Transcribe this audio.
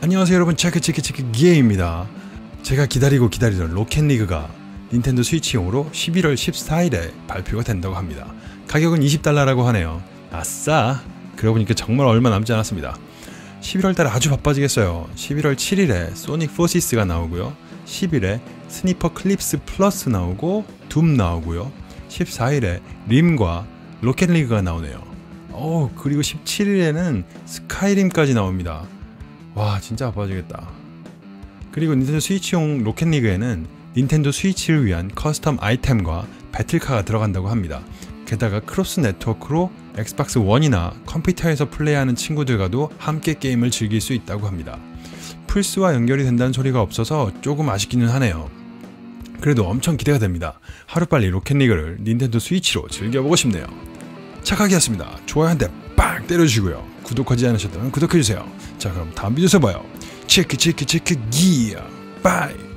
안녕하세요 여러분, 체크 기에입니다. 제가 기다리던 로켓리그가 닌텐도 스위치용으로 11월 14일에 발표가 된다고 합니다. 가격은 $20라고 하네요. 아싸! 그러고 보니까 정말 얼마 남지 않았습니다. 11월달에 아주 바빠지겠어요. 11월 7일에 소닉 포시스가 나오고요, 10일에 스니퍼 클립스 플러스 나오고 둠 나오고요, 14일에 림과 로켓리그가 나오네요. 그리고 17일에는 스카이림까지 나옵니다. 와, 진짜 바빠지겠다. 그리고 닌텐도 스위치용 로켓리그에는 닌텐도 스위치를 위한 커스텀 아이템과 배틀카가 들어간다고 합니다. 게다가 크로스 네트워크로 엑스박스 1이나 컴퓨터에서 플레이하는 친구들과도 함께 게임을 즐길 수 있다고 합니다. 플스와 연결이 된다는 소리가 없어서 조금 아쉽기는 하네요. 그래도 엄청 기대가 됩니다. 하루빨리 로켓리그를 닌텐도 스위치로 즐겨보고 싶네요. 착하기였습니다. 좋아요 한 대 빵 때려주시고요. 구독하지 않으셨다면 구독해주세요. 자, 그럼 다음 비디오에서 봐요. 체크 기야. 바이.